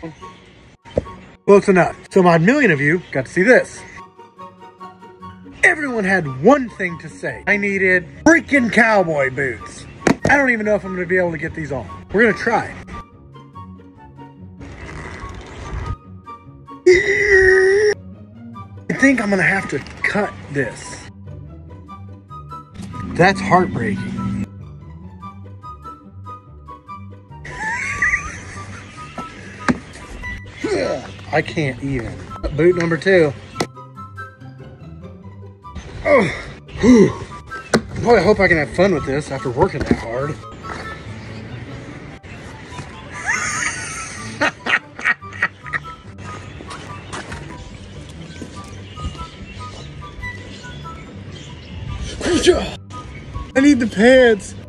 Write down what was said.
Close enough. So my million of you got to see this. Everyone had one thing to say. I needed freaking cowboy boots. I don't even know if I'm gonna be able to get these on. We're gonna try. I think I'm gonna have to cut this. That's heartbreaking. I can't even. Boot number 2. Oh, boy, I hope I can have fun with this after working that hard. I need the pants.